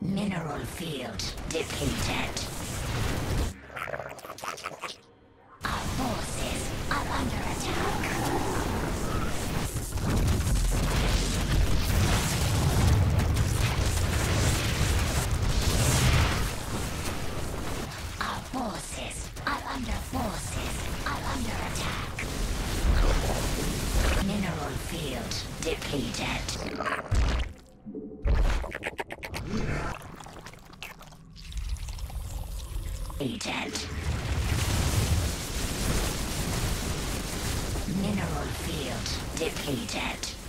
Mineral field depleted. Our forces are under attack. Our forces are under attack. Mineral field depleted. Mineral field depleted.